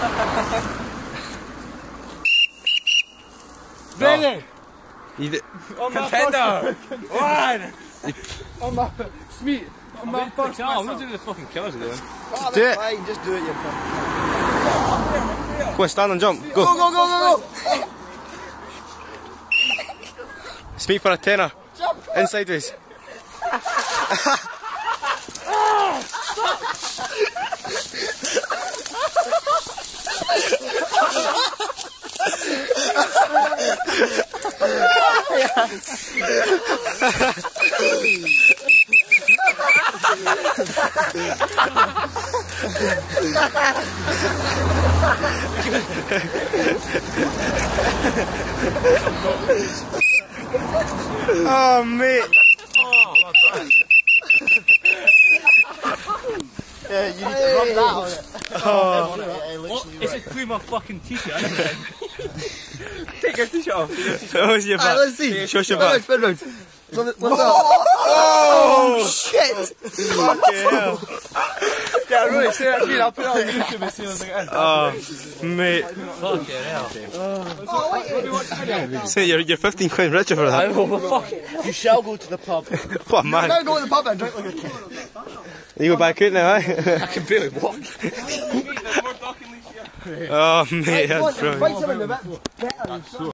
Ready? Contender! One! On my Smee. On my first. I'm not doing the fucking killers again. Do it. Fine, just do it, you punk. Go on, stand and jump. Go. Go. Speak for a tenner. Jump. In sideways. Oh, mate. Yeah, you need to rub that on it. Is it through my fucking t-shirt? Take your t-shirt off. Where's your back? Let's see. Show us your back. Spin round. What's that? Oh, Shit! fucking hell. Yeah, really, say that again. I'll put it on YouTube as soon as I get in. Oh, mate. Fucking hell. Say you're 15 quid richer for that. You shall go to the pub. What a man. Now go to the pub and drink like a kid. You go back out now, eh? I can barely walk. Oh, mate, that's brilliant. Find something a bit better.